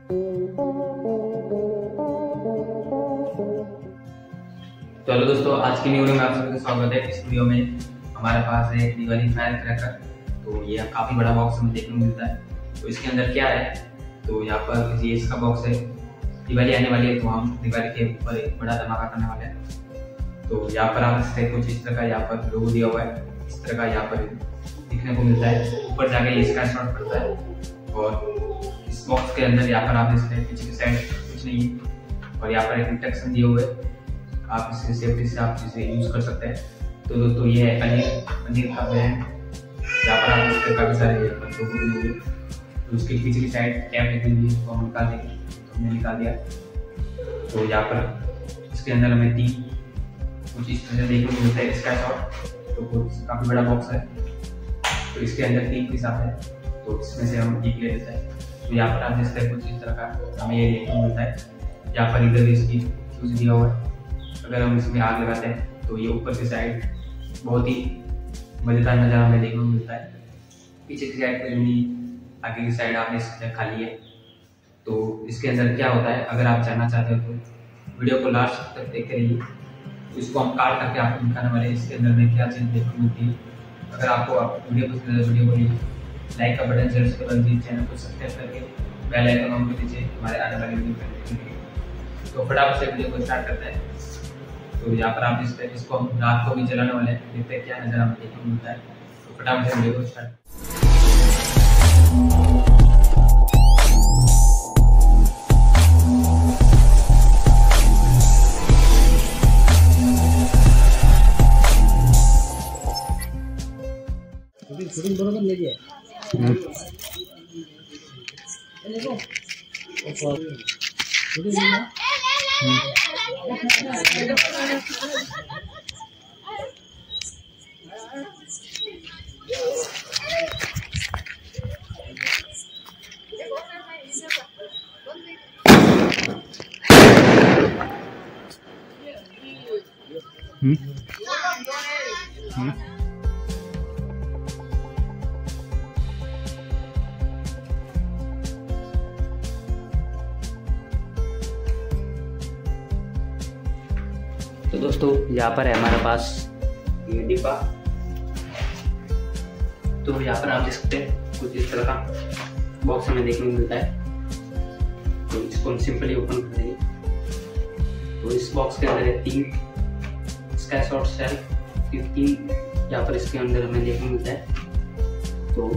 तो हेलो दोस्तों, आज की वीडियो में आप सभी का स्वागत है। इस वीडियो में हमारे पास है दिवाली फायर क्रैकर। तो ये काफी बड़ा बॉक्स हमें देखने को मिलता है। तो इसके अंदर क्या है, तो यहाँ पर ये इसका बॉक्स है। दिवाली आने वाली है तो हम दिवाली के ऊपर एक बड़ा धमाका करने वाले हैं। तो यहाँ पर आप इससे कुछ इस तरह का यहाँ पर लोगो दिया हुआ है, इस तरह का यहाँ पर दिखने को मिलता है। ऊपर जाके ये स्क्रैच शॉट पड़ता है और इस बॉक्स के अंदर यहाँ पर आप इसके पीछे की साइड कुछ नहीं है और यहाँ पर एक इंस्ट्रक्शन दिए हुए, आप इससे सेफ्टी से आप इसे यूज कर सकते हैं। तो दोस्तों ये है पनीर का ब्रांड। यहाँ पर आप इसके काफी सारे लोगो दिए हुए, तो उसके पीछे की साइड टैप लगी हुई है, तो हम निकाल देंगे। तो हमने निकाल दिया। तो यहाँ पर इसके अंदर हमें तीन कुछ इस तरह देखने को मिलता है इसका शॉट। तो काफी बड़ा बॉक्स है, तो इसके अंदर तीन पीस आते हैं, तो इसमें से हम एक ले लेते हैं। तो यहाँ पर आप देखते हैं कुछ इस तरह का हमें ये देखने को मिलता है। यहाँ पर इधर इसकी फ्यूज दिया हुआ है। अगर हम इसमें आग लगाते हैं तो ये ऊपर की साइड बहुत ही मजेदार नज़ारा हमें देखने को मिलता है। पीछे की साइड कुछ नहीं, आगे की साइड आपने इसके खाली है। तो इसके अंदर क्या होता है, अगर आप जानना चाहते हो तो वीडियो को लास्ट तक देखते रहिए। तो इसको हम काट करके आपको दिखाने वाले इसके अंदर में क्या चीज़ देखने को मिलती है। अगर आपको वीडियो पसंद है तो वीडियो को लाइक का बटन जरूर से दबा दीजिए, चैनल को सब्सक्राइब करके बेल आइकन ऑन कर दीजिए हमारे आने वाले वीडियो देखने के लिए। तो फटाफट से वीडियो को स्टार्ट करते हैं। तो यहाँ पर आप इसको हम रात को भी चलाने वाले हैं, देखते हैं क्या नज़ारा हमें देखने को मिलता है। तो फटाफट से वीडियो को स्टार्ट। बरोबर ले गया तो दोस्तों यहाँ पर है हमारे पास ये डिब्बा। तो यहाँ पर आप देख सकते हैं कुछ इस तरह का बॉक्स हमें देखने को मिलता है। तो इसको हम सिंपली ओपन कर देंगे। तो इस बॉक्स के अंदर है तीन स्काई शॉट सेल, तीन यहाँ पर इसके अंदर हमें देखने को मिलता है। तो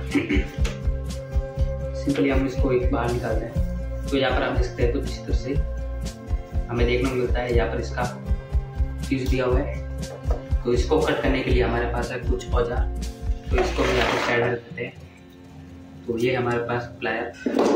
सिंपली हम इसको एक बाहर निकालते हैं। तो यहाँ पर आप देख सकते हैं कुछ इस तरह से हमें देखने को मिलता है। यहाँ पर इसका फ्यूज दिया हुआ है। तो इसको कट करने के लिए हमारे पास है कुछ औजार, तो इसको भी यहाँ पर साइड रख देते हैं। तो ये हमारे पास प्लायर,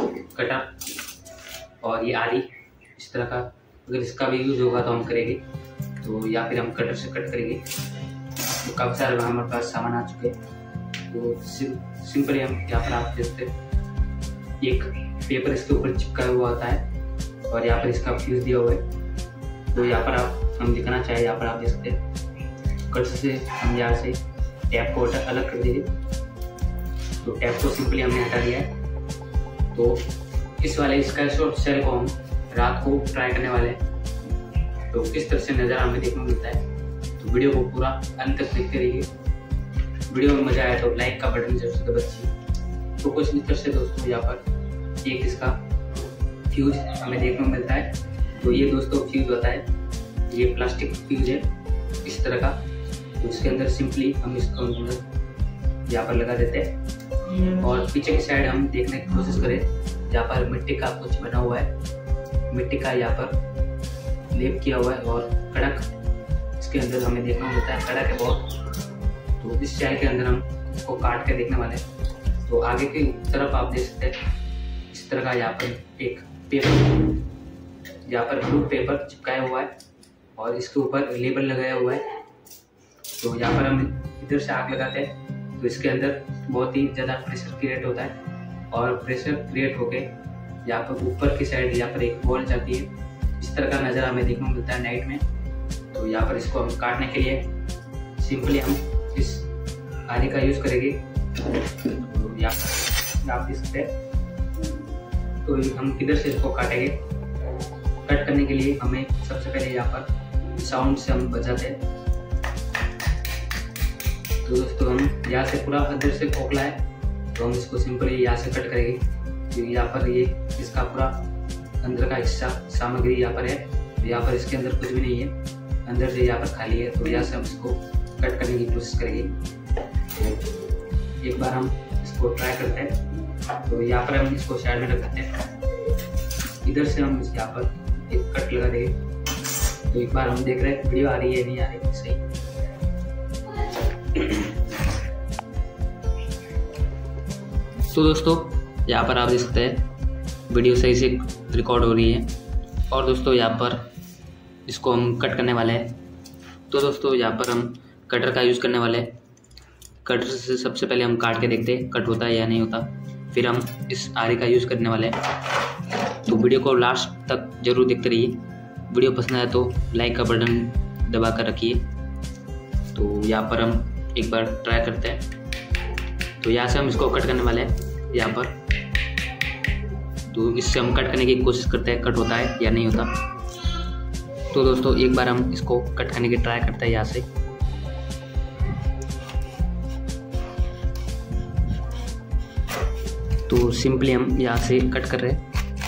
कटर और ये आरी इस तरह का। अगर इसका भी यूज होगा तो हम करेंगे, तो या फिर हम कटर से कट करेंगे। तो काफ़ी सारे हमारे पास सामान आ चुके हैं। तो सिंपली हम यहाँ पर आप देखते हैं एक पेपर इसके ऊपर चिपका हुआ होता है और यहाँ पर इसका फ्यूज दिया हुआ है। तो यहाँ पर हम दिखाना चाहे, यहाँ पर आप देख सकते हैं कट से हम यहाँ से टैप को अलग कर देंगे। तो टैप को सिंपली हमने हटा दिया है। तो इस वाले स्काई शॉट सेल को हम रात को ट्राई करने वाले हैं। तो किस तरह से नज़ारा हमें देखने को मिलता है। तो वीडियो को पूरा अंत तक देखते रहिए। वीडियो में मजा आया तो लाइक का बटन जरूर से दबा दीजिए। तो कुछ इस तरह से दोस्तों यहाँ पर एक इसका फ्यूज हमें देखने को मिलता है। तो ये दोस्तों फ्यूज होता है, ये प्लास्टिक फ्यूज है इस तरह का। तो इसके अंदर सिंपली हम इसको यहाँ पर लगा देते हैं और पीछे की साइड हम देखने की कोशिश करें। यहाँ पर मिट्टी का कुछ बना हुआ है, मिट्टी का यहाँ पर लेप किया हुआ है और कड़क इसके अंदर हमें देखने को मिलता है। कड़क है बहुत। तो इस चाय के अंदर हम इसको काट के देखने वाले हैं। तो आगे की तरफ आप देख सकते हैं इस तरह का यहाँ पर एक पेपर, यहाँ पर ब्लू पेपर चिपकाया हुआ है और इसके ऊपर लेबल लगाया हुआ है। तो यहाँ पर हम इधर से आग लगाते हैं तो इसके अंदर बहुत ही ज़्यादा प्रेशर क्रिएट होता है और प्रेशर क्रिएट होके यहाँ पर ऊपर की साइड यहाँ पर एक बॉल जाती है। इस तरह का नज़ारा हमें देखने को मिलता है नाइट में। तो यहाँ पर इसको हम काटने के लिए सिंपली हम इस आरी का यूज़ करेंगे। तो यहाँ आप देख सकते हैं। तो हम किधर से इसको काटेंगे। कट करने के लिए हमें सबसे पहले यहाँ पर साउंड से हम बजाते हैं। तो दोस्तों हम यहाँ से पूरा अंदर से खोखला है तो हम इसको सिंपली यहाँ से कट करेंगे, क्योंकि यहाँ पर ये इसका पूरा अंदर का हिस्सा सामग्री यहाँ पर है। तो यहाँ पर इसके अंदर कुछ भी नहीं है, अंदर से यहाँ पर खाली है। तो यहाँ से हम इसको कट करने की कोशिश करेंगे। तो एक बार हम इसको ट्राई करते हैं। तो यहाँ पर हम इसको साइड में रख देते हैं। इधर से हम यहाँ पर एक कट लगा देंगे। तो एक बार हम देख रहे हैं वीडियो आ रही है नहीं आ रही है सही। तो दोस्तों यहाँ पर आप देख सकते हैं वीडियो सही से रिकॉर्ड हो रही है। और दोस्तों यहाँ पर इसको हम कट करने वाले हैं। तो दोस्तों यहाँ पर हम कटर का यूज़ करने वाले हैं। कटर से सबसे पहले हम काट के देखते हैं कट होता है या नहीं होता, फिर हम इस आरी का यूज़ करने वाले हैं। तो वीडियो को लास्ट तक जरूर देखते रहिए। वीडियो पसंद आए तो लाइक का बटन दबा कर रखिए। तो यहाँ पर हम एक बार ट्राई करते हैं। तो यहाँ से हम इसको कट करने वाले हैं यहाँ पर। तो इससे हम कट करने की कोशिश करते हैं कट होता है या नहीं होता। तो दोस्तों एक बार हम इसको कट करने की ट्राई करते हैं यहाँ से। तो सिंपली हम यहाँ से कट कर रहे हैं।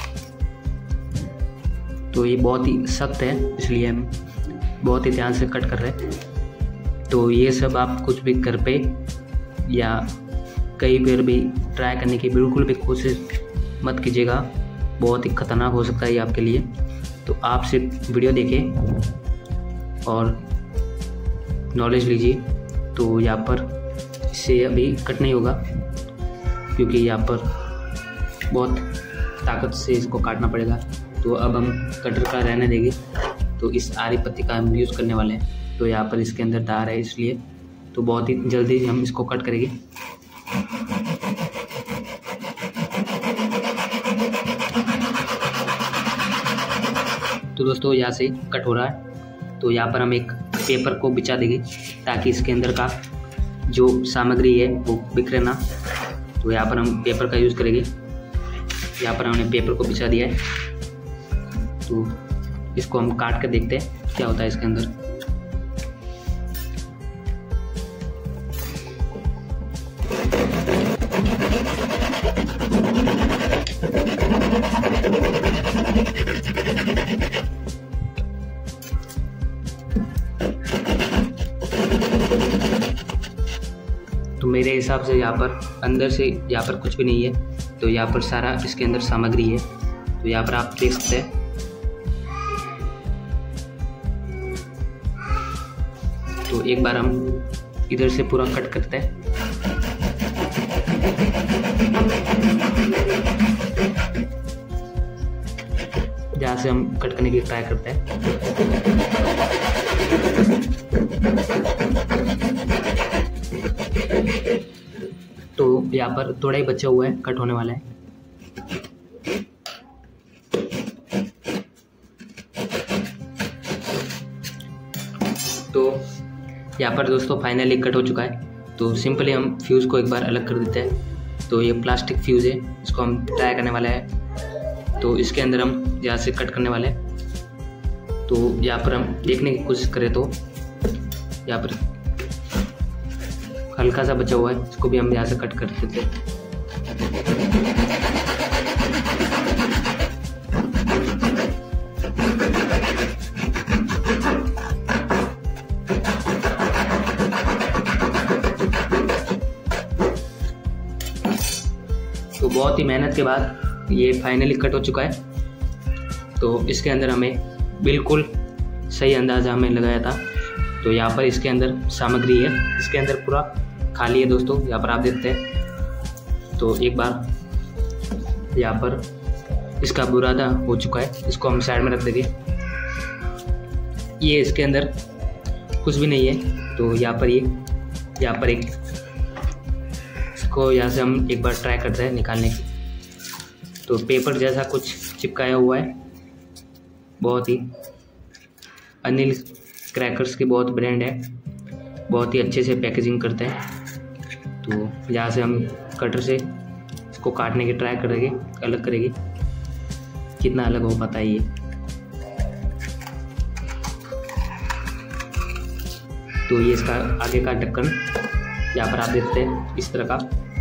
तो ये बहुत ही सख्त है इसलिए हम बहुत ही ध्यान से कट कर रहे हैं। तो ये सब आप कुछ भी घर पे या कहीं पर भी ट्राई करने की बिल्कुल भी कोशिश मत कीजिएगा, बहुत ही खतरनाक हो सकता है ये आपके लिए। तो आप सिर्फ वीडियो देखें और नॉलेज लीजिए। तो यहाँ पर इससे अभी कट नहीं होगा, क्योंकि यहाँ पर बहुत ताकत से इसको काटना पड़ेगा। तो अब हम कटर का रहने देंगे। तो इस आरी पत्ती का हम यूज़ करने वाले हैं। तो यहाँ पर इसके अंदर धार है इसलिए तो बहुत ही जल्दी हम इसको कट करेंगे। तो दोस्तों यहाँ से कट हो रहा है। तो यहाँ पर हम एक पेपर को बिछा देंगे ताकि इसके अंदर का जो सामग्री है वो बिखरे ना। तो यहाँ पर हम पेपर का यूज़ करेंगे। यहाँ पर हमने पेपर को बिछा दिया है। तो इसको हम काट कर देखते हैं क्या होता है इसके अंदर। तो मेरे हिसाब से यहाँ पर अंदर से यहाँ पर कुछ भी नहीं है। तो यहाँ पर सारा इसके अंदर सामग्री है। तो यहाँ पर आप देख सकते हैं। तो एक बार हम इधर से पूरा कट करते हैं। जहाँ से हम कट करने की ट्राई करते हैं। तो यहाँ पर थोड़ा ही बचा हुआ है, कट होने वाला है। तो यहाँ पर दोस्तों फाइनली कट हो चुका है। तो सिंपली हम फ्यूज़ को एक बार अलग कर देते हैं। तो ये प्लास्टिक फ्यूज़ है, इसको हम ट्राई करने वाले हैं। तो इसके अंदर हम यहाँ से कट करने वाले हैं। तो यहाँ पर हम देखने की कोशिश करें तो यहाँ पर हल्का सा बचा हुआ है, इसको भी हम यहाँ से कट कर देते हैं। तो बहुत ही मेहनत के बाद ये फाइनली कट हो चुका है। तो इसके अंदर हमें बिल्कुल सही अंदाज़ा हमें लगाया था। तो यहाँ पर इसके अंदर सामग्री है, इसके अंदर पूरा खाली है दोस्तों, यहाँ पर आप देखते हैं। तो एक बार यहाँ पर इसका बुरादा हो चुका है, इसको हम साइड में रख देंगे। ये इसके अंदर कुछ भी नहीं है। तो यहाँ पर एक इसको यहाँ से हम एक बार ट्राई करते हैं निकालने की। तो पेपर जैसा कुछ चिपकाया हुआ है। बहुत ही अनिल क्रैकर्स की बहुत ब्रांड है, बहुत ही अच्छे से पैकेजिंग करते हैं। तो यहाँ से हम कटर से इसको काटने की ट्राई करेंगे, अलग करेंगे। कितना अलग हो पाता है ये। तो ये इसका आगे का ढक्कन यहाँ पर आप देखते हैं इस तरह का।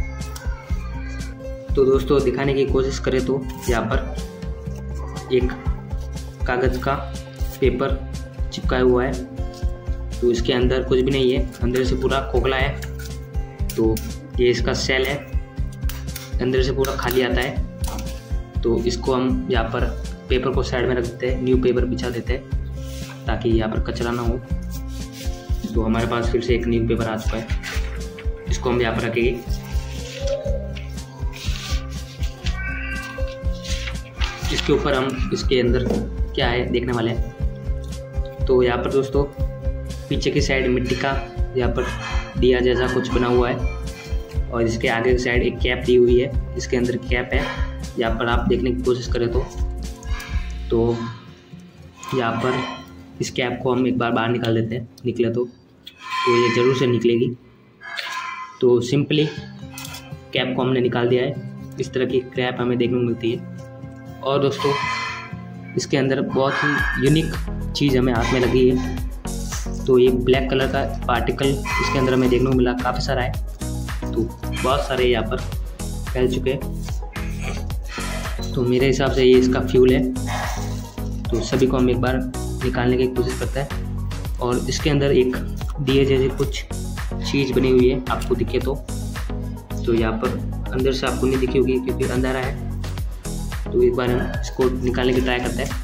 तो दोस्तों दिखाने की कोशिश करें तो यहाँ पर एक कागज़ का पेपर चिपकाया हुआ है। तो इसके अंदर कुछ भी नहीं है, अंदर से पूरा खोखला है। तो ये इसका सेल है, अंदर से पूरा खाली आता है। तो इसको हम यहाँ पर पेपर को साइड में रख देते हैं, न्यू पेपर बिछा देते हैं ताकि यहाँ पर कचरा ना हो। तो हमारे पास फिर से एक न्यू पेपर आ चुका है, इसको हम यहाँ पर रखेंगे। इसके ऊपर हम इसके अंदर क्या है देखने वाले हैं। तो यहाँ पर दोस्तों पीछे की साइड मिट्टी का यहाँ पर दिया जैसा कुछ बना हुआ है और इसके आगे की साइड एक कैप दी हुई है, इसके अंदर कैप है। यहाँ पर आप देखने की कोशिश करें तो यहाँ पर इस कैप को हम एक बार बाहर निकाल देते हैं, निकले तो ये ज़रूर से निकलेगी। तो सिंपली कैप को हमने निकाल दिया है। इस तरह की कैप हमें देखने को मिलती है। और दोस्तों इसके अंदर बहुत ही यूनिक चीज़ हमें हाथ में लगी है। तो ये ब्लैक कलर का पार्टिकल इसके अंदर हमें देखने को मिला, काफ़ी सारा है। तो बहुत सारे यहाँ पर फैल चुके हैं। तो मेरे हिसाब से ये इसका फ्यूल है। तो सभी को हम एक बार निकालने की कोशिश करते हैं। और इसके अंदर एक दिए जैसे कुछ चीज़ बनी हुई है, आपको दिखे तो यहाँ पर अंदर से आपको नहीं दिखी होगी क्योंकि अंधेरा है। तो एक बार हम इसको निकालने की ट्राई करते हैं,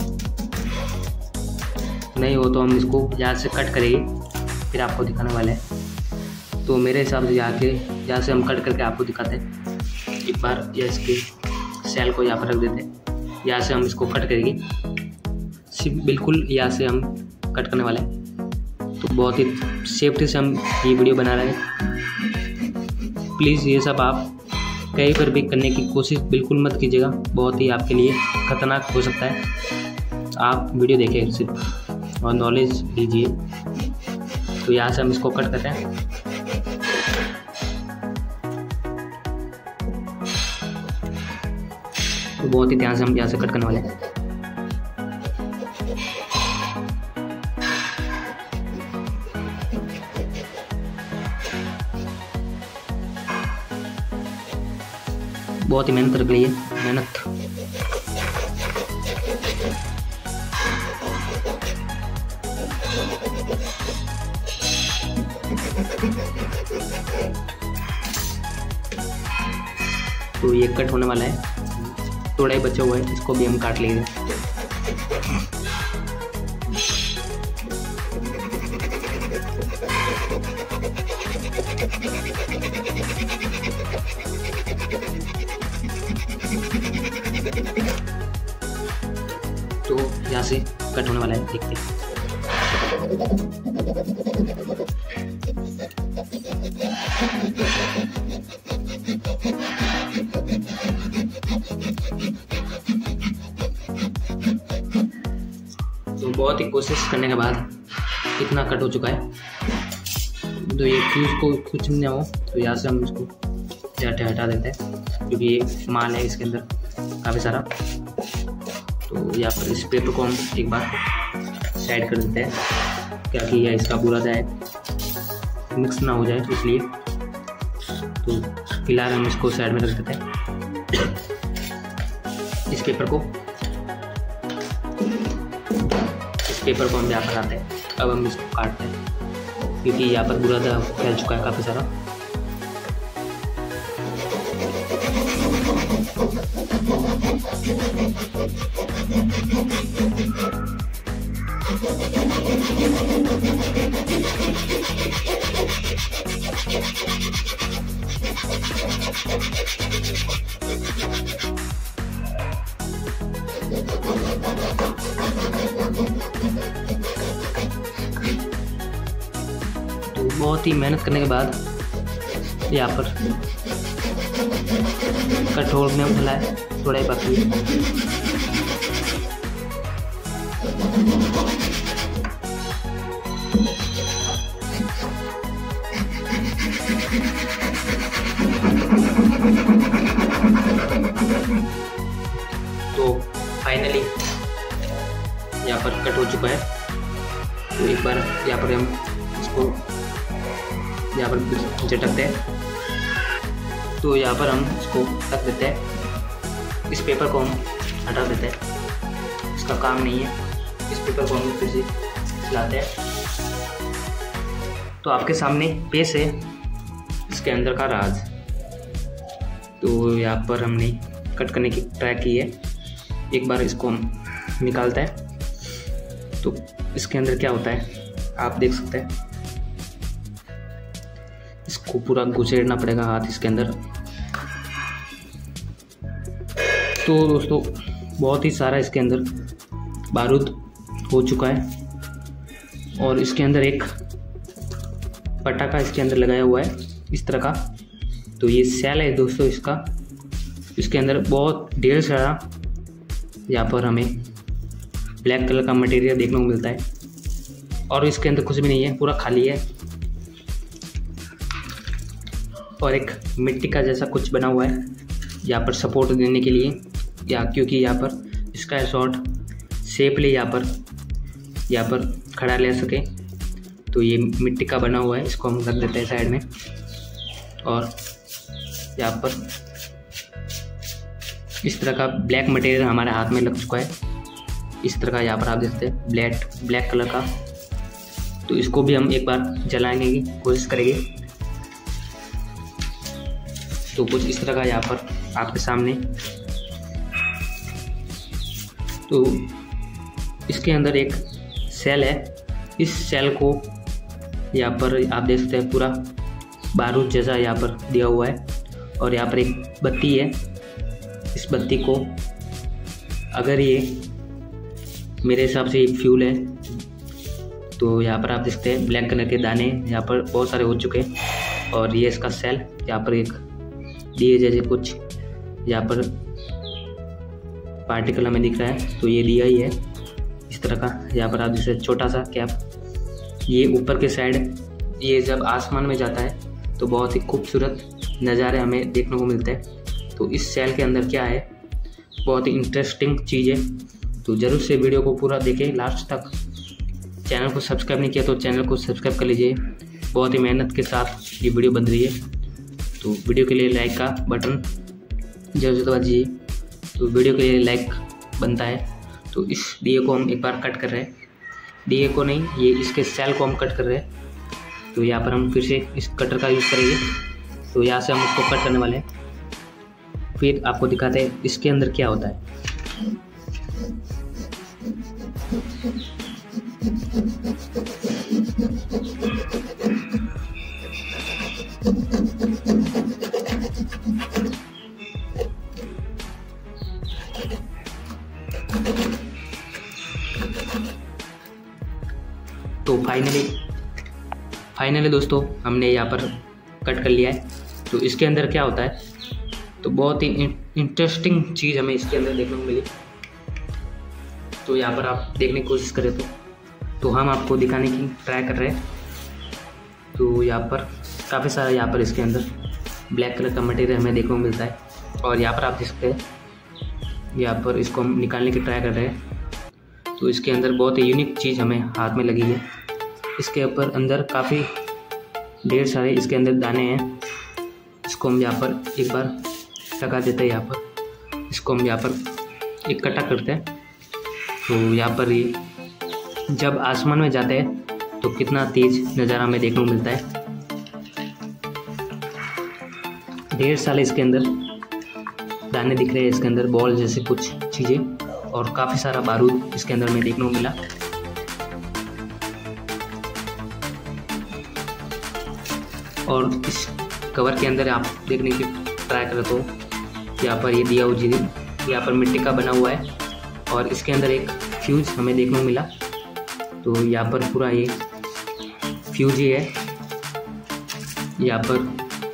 नहीं हो तो हम इसको यहाँ से कट करेंगे, फिर आपको दिखाने वाले हैं। तो मेरे हिसाब से यहाँ से हम कट करके आपको दिखाते हैं। एक बार या इसके सेल को यहाँ पर रख देते हैं, यहाँ से हम इसको कट करेंगे, बिल्कुल यहाँ से हम कट करने वाले हैं। तो बहुत ही सेफ्टी से हम ये वीडियो बना रहे हैं। प्लीज़ ये सब आप कहीं पर भी करने की कोशिश बिल्कुल मत कीजिएगा, बहुत ही आपके लिए खतरनाक हो सकता है। आप वीडियो देखें सिर्फ और नॉलेज लीजिए। तो यहाँ से हम इसको कट करते हैं। तो बहुत ही ध्यान से हम यहाँ से कट करने वाले हैं। बहुत ही मेहनत लग रही है, मेहनत। तो ये कट होने वाला है, थोड़ा ही बचा हुआ है, इसको भी हम काट लेंगे। तो यहाँ से कट होने वाला है, देखते हैं। तो बहुत ही कोशिश करने के बाद इतना कट हो चुका है। तो ये फ्यूज को कुछ नहीं हो तो यहाँ से हम इसको हटा देते हैं, क्योंकि ये माल है इसके अंदर काफ़ी सारा। तो यहाँ पर इस पेपर को हम एक बार साइड कर देते हैं, क्या कि यह इसका पूरा जाए मिक्स ना हो जाए, इसलिए। तो फिलहाल हम इसको साइड में रख देते हैं। इस पेपर को हम यहाँ पर आते हैं। अब हम इसको काटते हैं, क्योंकि यहाँ पर बुरा फैल चुका है काफ़ी सारा। तो बहुत ही मेहनत करने के बाद यहाँ पर कठोर में उठला है, थोड़ा ही बाकी है। तो फाइनली यहाँ पर कट हो चुका है। तो एक बार यहाँ पर हम इसको यहाँ पर झटकते हैं। तो यहाँ पर हम इसको रख देते हैं। इस पेपर को हम हटा देते हैं, इसका काम नहीं है। इस पेपर को हम फिर से चलाते हैं। तो आपके सामने पेश है इसके अंदर का राज। तो यहाँ पर हमने कट करने की ट्राई की है। एक बार इसको हम निकालते हैं। तो इसके अंदर क्या होता है आप देख सकते हैं। इसको पूरा घुसेड़ना पड़ेगा हाथ इसके अंदर। तो दोस्तों बहुत ही सारा इसके अंदर बारूद हो चुका है और इसके अंदर एक पटाखा इसके अंदर लगाया हुआ है इस तरह का। तो ये सेल है दोस्तों इसका। इसके अंदर बहुत ढेर सारा यहाँ पर हमें ब्लैक कलर का मटेरियल देखने को मिलता है और इसके अंदर कुछ भी नहीं है, पूरा खाली है। और एक मिट्टी का जैसा कुछ बना हुआ है यहाँ पर सपोर्ट देने के लिए, या क्योंकि यहाँ पर इसका शॉट सेफली यहाँ पर खड़ा ले सके। तो ये मिट्टी का बना हुआ है, इसको हम रख देते हैं साइड में। और यहाँ पर इस तरह का ब्लैक मटेरियल हमारे हाथ में लग चुका है। इस तरह का यहाँ पर आप देखते हैं ब्लैक कलर का। तो इसको भी हम एक बार जलाने की कोशिश करेंगे। तो कुछ इस तरह का यहाँ पर आपके सामने। तो इसके अंदर एक सेल है। इस सेल को यहाँ पर आप देख सकते हैं पूरा बारूद जैसा यहाँ पर दिया हुआ है। और यहाँ पर एक बत्ती है। इस बत्ती को अगर ये मेरे हिसाब से फ्यूल है। तो यहाँ पर आप देख सकते हैं ब्लैक कलर के दाने यहाँ पर बहुत सारे हो चुके हैं। और ये इसका सेल यहाँ पर एक दिए जैसे कुछ यहाँ पर पार्टिकल हमें दिख रहा है। तो ये दिया ही है इस तरह का। यहाँ पर आप जैसे छोटा सा कैप, ये ऊपर के साइड, ये जब आसमान में जाता है तो बहुत ही खूबसूरत नज़ारे हमें देखने को मिलते हैं। तो इस सेल के अंदर क्या है, बहुत ही इंटरेस्टिंग चीज़ है। तो ज़रूर से वीडियो को पूरा देखें लास्ट तक। चैनल को सब्सक्राइब नहीं किया तो चैनल को सब्सक्राइब कर लीजिए। बहुत ही मेहनत के साथ ये वीडियो बन रही है। तो वीडियो के लिए लाइक का बटन जरूर से दबा दीजिए। तो वीडियो के लिए लाइक बनता है। तो इस दिए को हम एक बार कट कर रहे हैं। दिए को नहीं, ये इसके सेल को हम कट कर रहे हैं। तो यहाँ पर हम फिर से इस कटर का यूज़ करेंगे। तो यहाँ से हम उसको कट करने वाले हैं। फिर आपको दिखाते हैं इसके अंदर क्या होता है। तो फाइनली दोस्तों हमने यहाँ पर कट कर लिया है। तो इसके अंदर क्या होता है, तो बहुत ही इंटरेस्टिंग चीज़ हमें इसके अंदर देखने को मिली। तो यहाँ पर आप देखने की कोशिश करें तो हम आपको दिखाने की ट्राई कर रहे हैं। तो यहाँ पर काफ़ी सारा यहाँ पर इसके अंदर ब्लैक कलर का मटेरियल हमें देखने को मिलता है। और यहाँ पर आप देख सकते हैं यहाँ पर इसको हम निकालने की ट्राई कर रहे हैं। तो इसके अंदर बहुत ही यूनिक चीज़ हमें हाथ में लगी है। इसके ऊपर अंदर काफ़ी ढेर सारे इसके अंदर दाने हैं। इसको हम यहाँ पर एक बार लगा देते हैं। यहाँ पर इसको हम यहाँ पर इकट्ठा करते हैं। तो यहाँ पर ये जब आसमान में जाते हैं तो कितना तेज नज़ारा हमें देखने को मिलता है। ढेर सारे इसके अंदर दाने दिख रहे हैं, इसके अंदर बॉल जैसे कुछ चीज़ें, और काफ़ी सारा बारूद इसके अंदर हमें देखने को मिला। और इस कवर के अंदर आप देखने की ट्राई करें तो यहाँ पर ये दिया हुआ यहाँ पर मिट्टी का बना हुआ है। और इसके अंदर एक फ्यूज हमें देखने को मिला। तो यहाँ पर पूरा ये फ्यूज ही है। यहाँ पर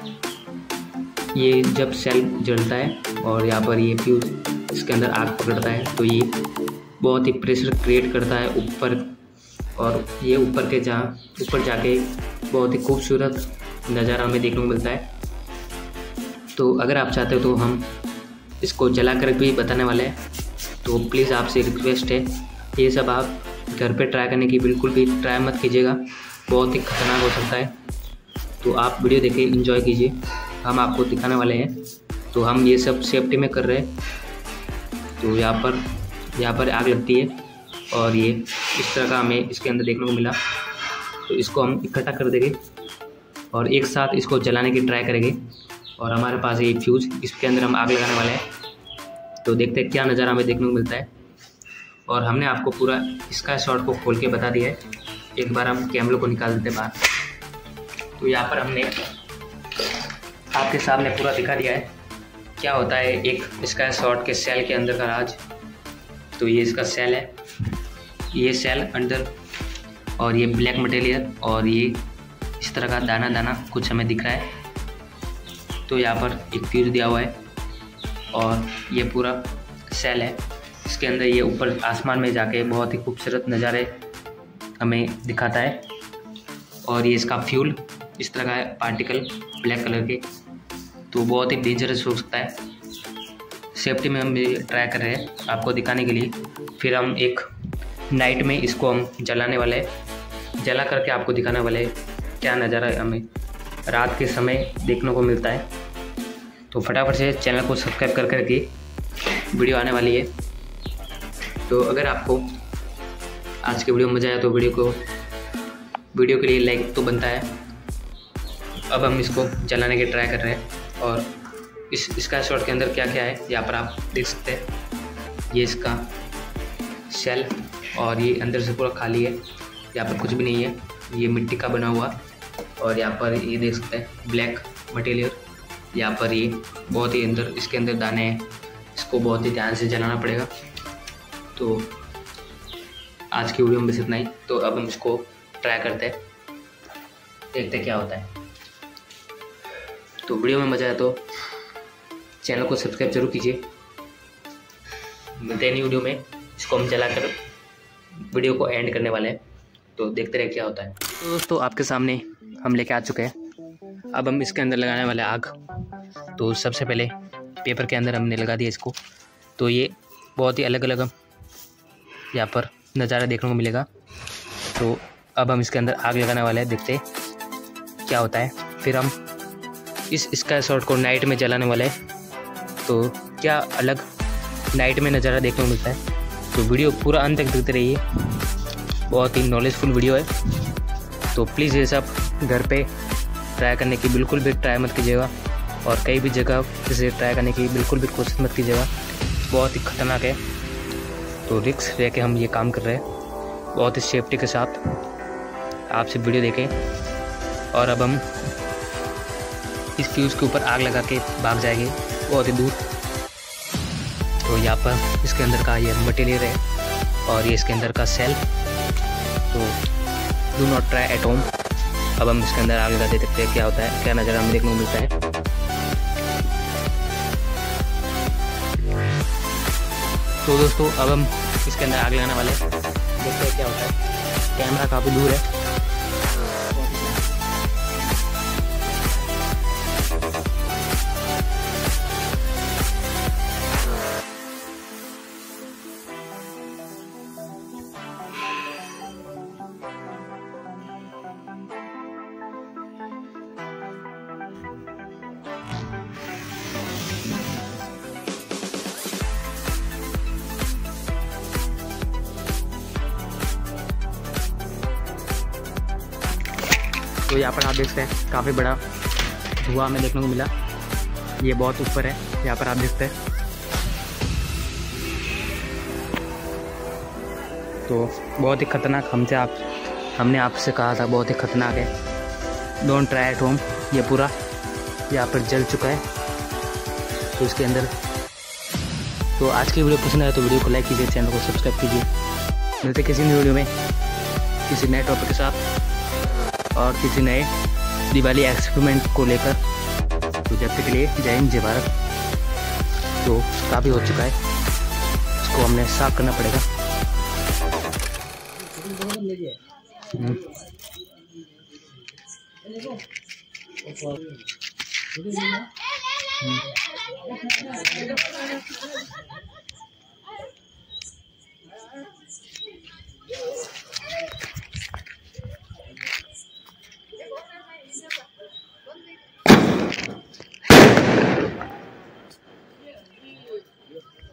ये जब सेल जलता है और यहाँ पर ये फ्यूज इसके अंदर आग पकड़ता है तो ये बहुत ही प्रेशर क्रिएट करता है ऊपर, और ये ऊपर जाके बहुत ही खूबसूरत नज़ारा हमें देखने को मिलता है। तो अगर आप चाहते हो तो हम इसको जला कर भी बताने वाले हैं। तो प्लीज़ आपसे रिक्वेस्ट है, ये सब आप घर पे ट्राई करने की बिल्कुल भी ट्राई मत कीजिएगा, बहुत ही खतरनाक हो सकता है। तो आप वीडियो देखिए, एंजॉय कीजिए, हम आपको दिखाने वाले हैं। तो हम ये सब सेफ्टी में कर रहे हैं। तो यहाँ पर आग लगती है और ये इस तरह का हमें इसके अंदर देखने को मिला। तो इसको हम इकट्ठा कर देंगे और एक साथ इसको जलाने की ट्राई करेंगे। और हमारे पास ये फ्यूज़, इसके अंदर हम आग लगाने वाले हैं। तो देखते हैं क्या नज़ारा हमें देखने को मिलता है। और हमने आपको पूरा इसका शॉट को खोल के बता दिया है। एक बार हम कैमरे को निकाल देते बाहर। तो यहाँ पर हमने आपके सामने पूरा दिखा दिया है क्या होता है एक स्काई शॉट के सेल के अंदर का राज। तो ये इसका सेल है, ये सेल अंदर, और ये ब्लैक मटेरियल, और ये इस तरह का दाना दाना कुछ हमें दिख रहा है। तो यहाँ पर एक फ्यूज दिया हुआ है और ये पूरा सेल है। इसके अंदर ये ऊपर आसमान में जाके बहुत ही खूबसूरत नज़ारे हमें दिखाता है। और ये इसका फ्यूल इस तरह का है, पार्टिकल ब्लैक कलर के। तो बहुत ही डेंजरस हो सकता है। सेफ्टी में हम ये ट्राई कर रहे हैं आपको दिखाने के लिए। फिर हम एक नाइट में इसको हम जलाने वाले हैं, जला करके आपको दिखाने वाले हैं क्या नज़ारा हमें रात के समय देखने को मिलता है। तो फटाफट से चैनल को सब्सक्राइब कर करके वीडियो आने वाली है। तो अगर आपको आज के वीडियो में मज़ा आया तो वीडियो के लिए लाइक तो बनता है। अब हम इसको जलाने की ट्राई कर रहे हैं और इस स्काई शॉट के अंदर क्या क्या है यहाँ पर आप देख सकते हैं। ये इसका शेल और ये अंदर से पूरा खाली है, यहाँ पर कुछ भी नहीं है, ये मिट्टी का बना हुआ। और यहाँ पर ये देख सकते हैं ब्लैक मटेरियल, यहाँ पर ये बहुत ही अंदर इसके अंदर दाने हैं, इसको बहुत ही ध्यान से जलाना पड़ेगा। तो आज की वीडियो में बस इतना ही। तो अब हम इसको ट्राई करते हैं, देखते हैं क्या होता है। तो वीडियो में मज़ा आया तो चैनल को सब्सक्राइब जरूर कीजिए। मिलते हैं नई वीडियो में। इसको हम जलाकर वीडियो को एंड करने वाले हैं, तो देखते रहे क्या होता है। तो दोस्तों आपके सामने हम लेके आ चुके हैं। अब हम इसके अंदर लगाने वाले आग। तो सबसे पहले पेपर के अंदर हमने लगा दिया इसको। तो ये बहुत ही अलग अलग यहाँ पर नज़ारा देखने को मिलेगा। तो अब हम इसके अंदर आग लगाने वाले हैं, देखते हैं क्या होता है। फिर हम इस स्काई शॉट को नाइट में जलाने वाले हैं, तो क्या अलग नाइट में नज़ारा देखने को मिलता है। तो वीडियो पूरा अंत तक देखते रहिए, बहुत ही नॉलेजफुल वीडियो है। तो प्लीज़ ये सब घर पे ट्राई करने की बिल्कुल भी ट्राई मत कीजिएगा, और कहीं भी जगह इसे ट्राई करने की बिल्कुल भी कोशिश मत कीजिएगा, बहुत ही खतरनाक है। तो रिस्क रह के हम ये काम कर रहे हैं, बहुत ही सेफ्टी के साथ आपसे वीडियो देखें। और अब हम इस फ्यूज़ के ऊपर आग लगा के भाग जाएंगे बहुत ही दूर। तो यहाँ पर इसके अंदर का ये मटेरियल है और ये इसके अंदर का सेल। तो do not try at home. अब हम इसके अंदर आग लगा दे देखते हैं क्या होता है, क्या नज़ारा हमें देखने को मिलता है। तो दोस्तों अब हम इसके अंदर आग लगाने वाले हैं, देखते हैं क्या होता है। कैमरा काफ़ी दूर है। तो यहाँ पर आप देख सकते हैं काफ़ी बड़ा धुआं हमें देखने को मिला, ये बहुत ऊपर है, यहाँ पर आप देखते हैं। तो बहुत ही खतरनाक हमने आपसे कहा था, बहुत ही खतरनाक है। Don't try at home. ये पूरा यहाँ पर जल चुका है। तो इसके अंदर तो आज की वीडियो पसंद आए तो वीडियो को लाइक कीजिए, चैनल को सब्सक्राइब कीजिए। मिलते किसी नई वीडियो में किसी नए टॉपिक के साथ और किसी नए दिवाली एक्सपेरिमेंट को लेकर। तो जब तक के लिए जय हिंद जय भारत। तो काफ़ी हो चुका है, इसको हमने साफ करना पड़ेगा।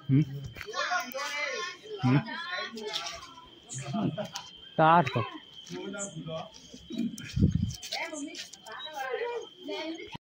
800